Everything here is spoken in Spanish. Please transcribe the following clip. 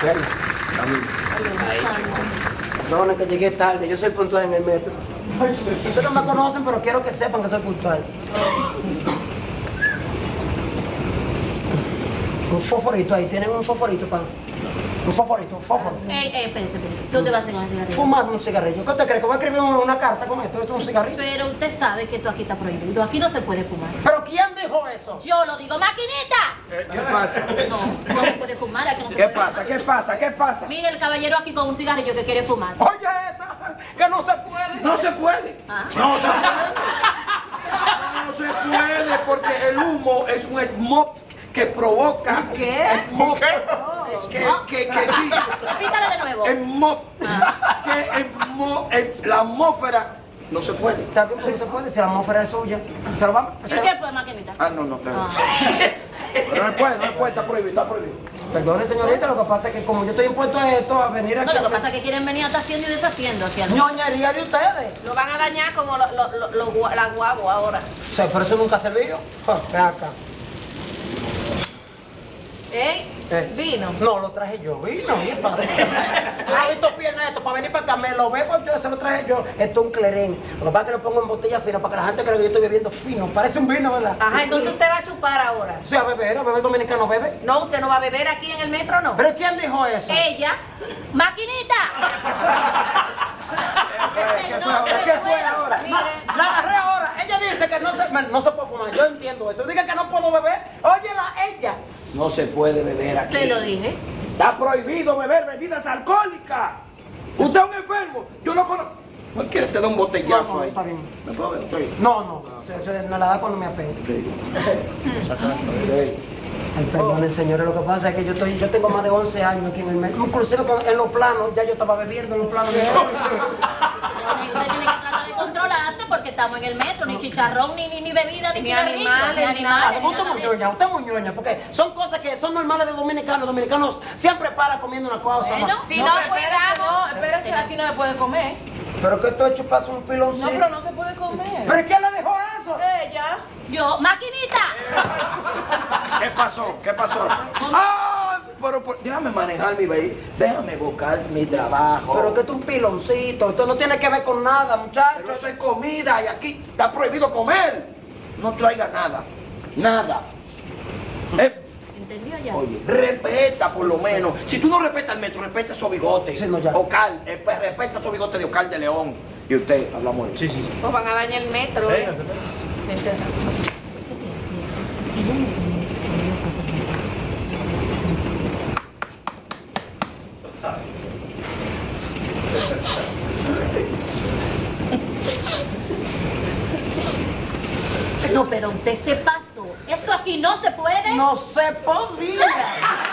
Ven, perdona que llegué tarde, yo soy puntual en el metro. Ustedes no me conocen, pero quiero que sepan que soy puntual. Un fosforito ahí, ¿tienen un fosforito para...? Un fosforito, un fósforo. Espérense. ¿Tú te vas a hacer un cigarrillo? Fumando un cigarrillo. ¿Qué usted cree? ¿Que voy a escribir una carta con esto? ¿Esto es un cigarrillo? Pero usted sabe que esto aquí está prohibido. Aquí no se puede fumar. ¿Pero quién dijo eso? Yo lo digo, maquinita. ¿Qué pasa? No se puede fumar, aquí no se ¿Qué puede pasa? ¿Qué pasa? ¿Qué pasa? Mire el caballero aquí con un cigarrillo que quiere fumar. Oye, esta, que no se puede. No se puede. Ah. No se puede. No se puede porque el humo es un smog que provoca. ¿Qué? Smog. Que sí. Repítalo de nuevo. Smog. La atmósfera no se puede. Está bien, pero no se puede, si la atmósfera es suya. Se lo vamos. ¿Y qué fue, maquinita? No, claro. Pero no puede, está prohibido, está prohibido. Perdone, señorita, lo que pasa es que como yo estoy impuesto a esto, a venir aquí... No, lo que pasa es que quieren venir hasta haciendo y deshaciendo aquí al ñoñería de ustedes. Lo van a dañar como la guagua ahora. O sea, pero eso nunca se vio. Ven acá. Vino. No, lo traje yo, vino, bien fácil. ¿Has visto piernas esto? Para venir para acá, me lo bebo yo, se lo traje yo. Esto es un clerén. Lo que pasa es que lo pongo en botella fina para que la gente crea que yo estoy bebiendo fino. Parece un vino, ¿verdad? Ajá, entonces usted va a chupar ahora. Sí, a beber dominicano bebe. No, usted no va a beber aquí en el metro, no. ¿Pero quién dijo eso? Ella. ¡Maquinita! ¿Qué fue ahora? La agarré ahora. Ella dice que no se puede fumar. Yo entiendo eso. Diga que no puedo beber. Óyela, ella. No se puede beber aquí. Se lo dije. Está prohibido beber bebidas alcohólicas. Usted es un enfermo. Yo no conozco. ¿No quiere te da un botellazo No, ahí? está bien. ¿Me puedo beber? Está bien. No. Me la da cuando me apego. Ay, perdonen, señores, lo que pasa es que yo tengo más de 11 años aquí en el metro. Inclusive en los planos, ya yo estaba bebiendo en los planos. Y usted tiene que tratar de controlarse porque estamos en el metro, ni chicharrón, ni bebida, ni cigarrillo, animales, ni animales. Usted es muy ñoña, porque son cosas que son normales de dominicanos. Los dominicanos siempre paran comiendo una cosa. Bueno, Si no cuidamos. Espérese, aquí no se puede comer. Pero que esto es chuparse un piloncito. No, pero no se puede comer. ¿Pero quién le dejó eso? Ella. yo, maquinita. ¿Qué pasó? ¿Qué pasó? Pero déjame manejar mi vehículo. Déjame buscar mi trabajo. Pero que esto es un piloncito. Esto no tiene que ver con nada, muchachos. Pero eso es comida y aquí está prohibido comer. No traiga nada. Nada. ¿Entendió ya? Oye, respeta por lo menos. Si tú no respetas el metro, respeta esos bigotes. Sí, no, ya. Ocal, respeta esos bigotes de Ocal de León. Y usted, hablamos de eso. Sí. Pues van a dañar el metro. No, pero usted se pasó. Eso aquí no se puede. No se podía.